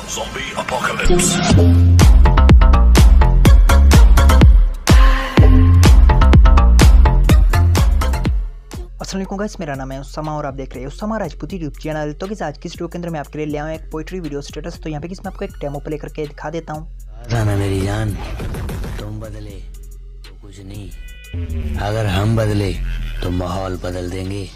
Zombie apocalypse. अस्सलाम वालेकुम guys, मेरा नाम है उस्मा और आप देख रहे हैं उस्मा राजपूती यूट्यूब चैनल। तो किस आज की वीडियो के अंदर मैं आपके लिए ले आया हूं एक पोइट्री वीडियो स्टेटस। तो यहाँ पे मैं आपको एक डेमो प्ले करके दिखा देता हूँ। ना मेरी जान, तुम बदले तो कुछ नहीं, अगर हम बदले तो माहौल बदल देंगे।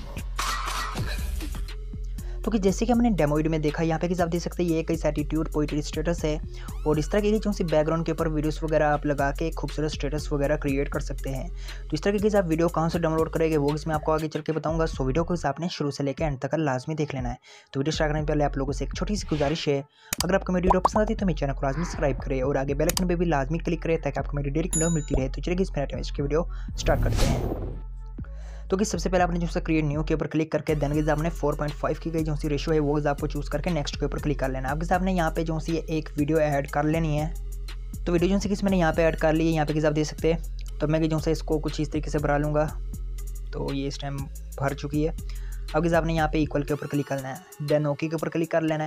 तो कि जैसे कि हमने डेमो वीडियो में देखा, यहाँ पे कि आप देख सकते हैं ये एक एटीट्यूड पोइट्री स्टेटस है और इस तरह की जो सी बैकग्राउंड के ऊपर वीडियोस वगैरह आप लगा के खूबसूरत स्टेटस वगैरह क्रिएट कर सकते हैं। तो इस तरह की आप वीडियो कहाँ से डाउनलोड करेंगे वो इसमें आपको आगे चल के बताऊंगा। सो वीडियो को आपने शुरू से लेकर एंड तक लाजमी देख लेना है। तो वीडियो स्टार्ट करने से पहले आप लोगों से एक छोटी सी गुजारिश है, अगर आपको मेरी वीडियो पसंद आती है तो मेरे चैनल को लाजमी सब्सक्राइब करें और आगे बेल आइकन पे भी लाजमी क्लिक करें ताकि आपको मेरी डेली वीडियो मिलती रहे। तो चलिए इसकी वीडियो स्टार्ट करते हैं। तो कि सबसे पहले आपने जो क्रिएट न्यू के ऊपर क्लिक करके देन के आपने 4.5 की गई जो सी रेशियो है वो आपको चूज़ करके नेक्स्ट के ऊपर क्लिक कर लेना है। आपके आपने यहाँ पे जो सी एक वीडियो ऐड कर लेनी है। तो वीडियो जो सी मैंने यहाँ पे ऐड कर ली है, यहाँ पे आप देख सकते हैं। तो मैं जो से इसको कुछ इस तरीके से भरा लूँगा। तो ये इस टाइम भर चुकी है। अब आपने यहाँ पे इक्वल के ऊपर क्लिक करना है, देन ओके के ऊपर क्लिक कर लेना है।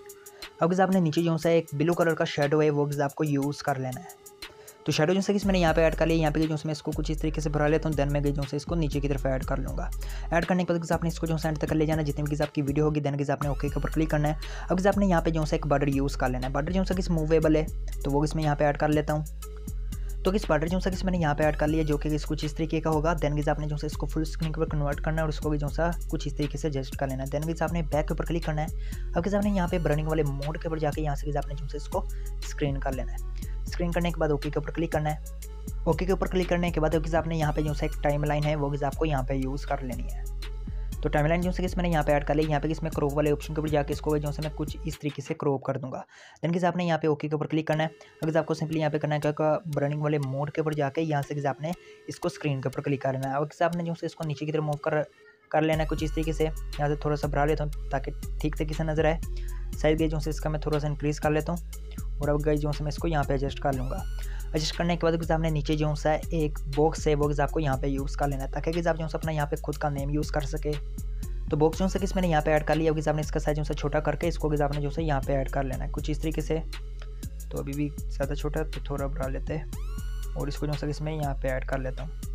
अब आपने नीचे जो सा एक ब्लू कलर का शेडो है वो आपको यूज़ कर लेना है। तो शेडो जो से मैंने यहाँ पे ऐड कर लिया, यहाँ पे जो मैं इसको कुछ इस तरीके से भरा लेता हूँ। देन मैं जो से इसको नीचे की तरफ ऐड कर लूँगा। ऐड करने के बाद आपने इसको जो एंड तक ले जाना, जितनी भी आपकी वीडियो होगी। देन आपने ओके के ऊपर क्लिक करना है। अब आपने यहाँ पे जो एक बॉर्डर यूज़ कर लेना है। बॉर्डर जो सा मूवेबल है तो वो इसमें यहाँ पे ऐड कर लेता हूँ। तो किस बॉर्डर जो सा मैंने यहाँ पे ऐड कर लिया जो कि कुछ इस तरीके का होगा। देन आपने जो इसको फुल स्क्रीन के ऊपर कन्वर्ट करना है और उसको भी जो सा कुछ इस तरीके से एडजस्ट कर लेना है। देन आपने बैक के ऊपर क्लिक करना है। अब आपने यहाँ पे बर्निंग वाले मोड के ऊपर जाके यहाँ से आपने जो इसको स्क्रीन कर लेना है। स्क्रीन करने के बाद ओके के ऊपर क्लिक करना है। ओके के ऊपर क्लिक करने के बाद आपने यहाँ पे जो सा एक टाइमलाइन है वो आपको यहाँ पे यूज़ कर लेनी है। तो टाइमलाइन जो से मैंने यहाँ पे ऐड कर लिया। यहाँ पे इसमें क्रॉप वाले ऑप्शन के ऊपर जाके इसको जो से मैं कुछ इस तरीके से क्रॉप कर दूंगा। देन आपने यहाँ पे ओके के ऊपर क्लिक करना है। अगर आपको सिंपली यहाँ पे करना है क्या, बर्निंग वाले मोड के ऊपर जाके यहाँ से आपने इसको स्क्रीन के ऊपर क्लिक कर लेना है। और आपने जो से इसको नीचे की तरफ मूव कर लेना है कुछ इस तरीके से। यहाँ से थोड़ा सा बढ़ा लेता हूँ ताकि ठीक तरीके से नजर आए। साइज गई जो से इसका मैं थोड़ा सा इंक्रीज़ कर लेता हूँ और अब गई जो से मैं इसको यहाँ पे एडजस्ट कर लूँगा। एडजस्ट करने के बाद आपने नीचे जो सा एक बॉक्स है वो आपको यहाँ पे यूज़ कर लेना है ताकि आप जो अपना यहाँ पे खुद का नेम यूज़ कर सके। तो बॉक्स जो से मैंने यहाँ पे ऐड कर लिया। अब आपने इसका साइज जो सा छोटा करके इसको आपने जो से यहाँ पे ऐड कर लेना है कुछ इस तरीके से। तो अभी भी ज़्यादा छोटा तो थोड़ा बढ़ा लेते हैं और इसको जो सा इसमें यहाँ पे ऐड कर लेता हूँ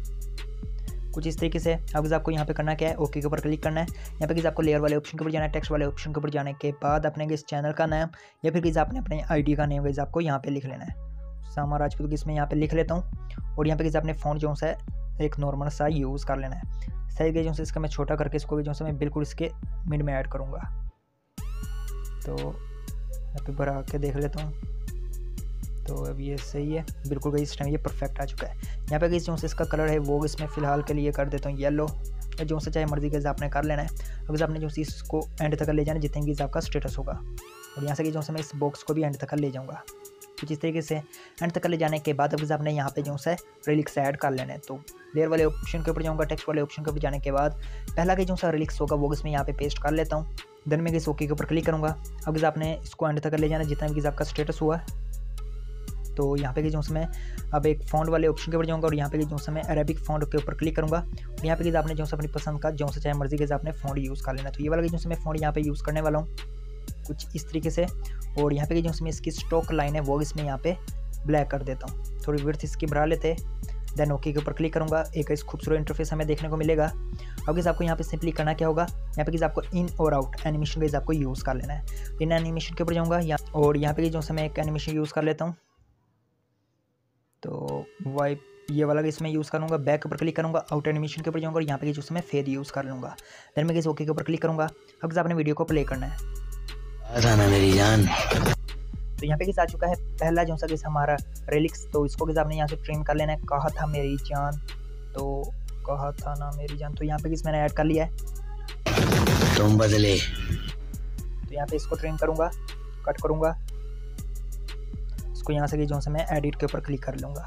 कुछ इस तरीके से। अब आपको यहाँ पे करना क्या है, ओके के ऊपर क्लिक करना है। यहाँ पे आपको लेयर वाले ऑप्शन के ऊपर जाना है। टेक्स्ट वाले ऑप्शन के ऊपर जाने के बाद अपने इस चैनल का नाम या फिर आपने अपने आईडी का नेम आपको यहाँ पे लिख लेना है। उस्मा राजपूत इसमें यहाँ पे लिख लेता हूँ और यहाँ पे आपने फ़ॉन्ट जो सा एक नॉर्मल सा यूज़ कर लेना है। साइज जो से इसका मैं छोटा करके इसको भी जो से मैं बिल्कुल इसके मिड में ऐड करूँगा। तो यहाँ पे भरा के देख लेता हूँ। तो अब ये सही है, बिल्कुल गई इस टाइम ये परफेक्ट आ चुका है। यहाँ पे जो से इसका कलर है वो इसमें फ़िलहाल के लिए कर देता हूँ येलो, जो से चाहे मर्जी के आपने कर लेना है। अब आपने जो से इसको एंड तक ले जाना जितने की आपका स्टेटस होगा और यहाँ से जो से मैं इस बॉक्स को भी एंड तक ले जाऊँगा कुछ इस तरीके से। एंड तक ले जाने के बाद अब आपने यहाँ पे जो है रिलिक्स ऐड कर लेना है। तो लेयर वाले ऑप्शन के ऊपर जाऊँगा, टेक्स्ट वाले ऑप्शन के ऊपर जाने के बाद पहला के जो सा रिलिक्स होगा वो इसमें यहाँ पे पेस्ट कर लेता हूँ। देन मैं इस ओके के ऊपर क्लिक करूँगा। अब आपने इसको एंड तक ले जाना जितना भी आपका स्टेटस हुआ। तो यहाँ पे जो मैं अब एक फ़ॉन्ट वाले ऑप्शन के ऊपर जाऊँगा और यहाँ पे जो मैं अरेबिक फ़ॉन्ट के ऊपर क्लिक करूँगा। यहाँ पे आपने जो अपनी पसंद का जो से चाहे मर्जी के आपने फ़ॉन्ट यूज़ कर लेना। तो ये वाला जो मैं फ़ॉन्ट यहाँ पे यूज़ करने वाला हूँ कुछ इस तरीके से। और यहाँ पे जो मैं इसकी स्टॉक लाइन है वो इसमें यहाँ पे ब्लैक कर देता हूँ, थोड़ी विड्थ इसकी बढ़ा लेते हैं। देन ओके के ऊपर क्लिक करूँगा। एक इस खूबसूरत इंटरफेस हमें देखने को मिलेगा। अब आपको यहाँ पे सिंपली करना क्या होगा, यहाँ पे आपको इन और आउट एनिमेशन का आपको यूज़ कर लेना है। इन एनिमेशन के ऊपर जाऊँगा और यहाँ पे जो मैं एक एनिमेशन यूज़ कर लेता हूँ। तो वाइप ये वाला इसमें यूज़ करूँगा। बैक के ऊपर क्लिक करूँगा, आउट एनिमेशन के ऊपर जाऊँगा और यहाँ पे जो मैं फेड यूज़ कर लूँगा। देन मैं ओके के ऊपर क्लिक करूँगा। अब आपने वीडियो को प्ले करना है। ना मेरी जान, तो यहाँ पे आ चुका है पहला जो सा हमारा रिलिक्स। तो इसको आपने यहाँ से ट्रिम कर लेना है। कहा था मेरी जान, तो कहा था ना मेरी जान, तो यहाँ पे मैंने ऐड कर लिया है। तुम बदले, तो यहाँ पे इसको ट्रिम करूँगा, कट करूँगा इसको। यहाँ से जो से मैं एडिट के ऊपर क्लिक कर लूँगा।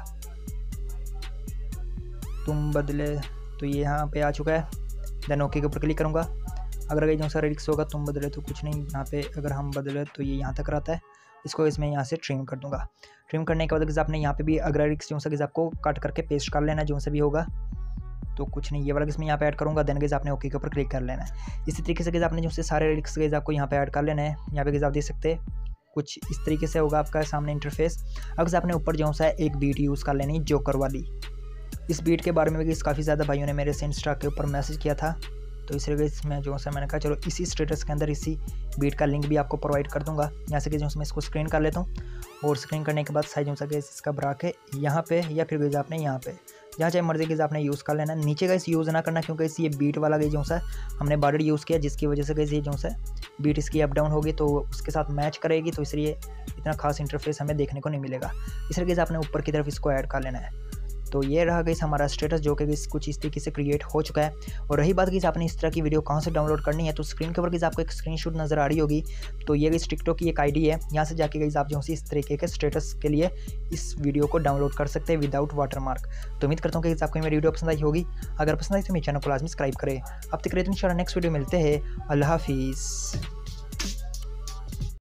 तुम बदले, तो ये यहाँ पे आ चुका है। देन ओके के ऊपर क्लिक करूँगा। अगर जो सा रिलिक्स होगा तुम बदले तो कुछ नहीं, यहाँ पे अगर हम बदले तो ये यहाँ तक रहता है। इसको इसमें यहाँ से ट्रिम कर दूंगा। ट्रिम करने के बाद आपने यहाँ पे भी अगर रिक्स जो सा आपको कट करके पेस्ट कर लेना जो से भी होगा। तो कुछ नहीं, ये वाला इसमें यहाँ पे ऐड करूँगा। देन आपने ओके के ऊपर क्लिक कर लेना है। इसी तरीके से आपने जो से सारे रिक्स आपको यहाँ पे ऐड कर लेना है। यहाँ पे आप देख सकते हैं कुछ इस तरीके से होगा आपका सामने इंटरफेस। अब आपने ऊपर जो सा एक बीट यूज़ कर लेनी जोकर वाली। इस बीट के बारे में भी काफ़ी ज़्यादा भाइयों ने मेरे से इंस्टा के ऊपर मैसेज किया था, तो इस तरीके से मैं जो सा मैंने कहा चलो इसी स्टेटस के अंदर इसी बीट का लिंक भी आपको प्रोवाइड कर दूंगा। यहाँ से कि जो मैं इसको स्क्रीन कर लेता हूँ और स्क्रीन करने के बाद साइज जो सा इसका बरा के यहाँ पे या फिर गई आपने यहाँ पे जहाँ चाहे मर्जी के आपने यूज़ कर लेना। नीचे का इस यूज़ ना करना क्योंकि इस ये बीट वाला गई जो सा हमने बॉर्डर यूज़ किया जिसकी वजह से गई ये जो सा बीट इसकी अप डाउन होगी तो उसके साथ मैच करेगी, तो इसलिए इतना खास इंटरफेस हमें देखने को नहीं मिलेगा। इस तरीके से आपने ऊपर की तरफ इसको ऐड कर लेना है। तो ये रहा गई हमारा स्टेटस जो कि कुछ इस तरीके से क्रिएट हो चुका है। और रही बात कि आपने इस तरह की वीडियो कहाँ से डाउनलोड करनी है, तो स्क्रीन के ऊपर आपको एक स्क्रीनशॉट नज़र आ रही होगी, तो ये गई टिकटॉक की एक आईडी है। यहाँ से जाके गई आप जो इस तरीके के स्टेटस के लिए इस वीडियो को डाउनलोड कर सकते हैं विदाउट वाटरमार्क। तो उम्मीद करता हूँ कि आपको मेरी वीडियो पसंद आई होगी। अगर पसंद आई तो मेरे चैनल को लाजमी सब्सक्राइब करें। अब तक इंशाल्लाह नेक्स्ट वीडियो मिलते हैं। अल्लाह हाफिज़।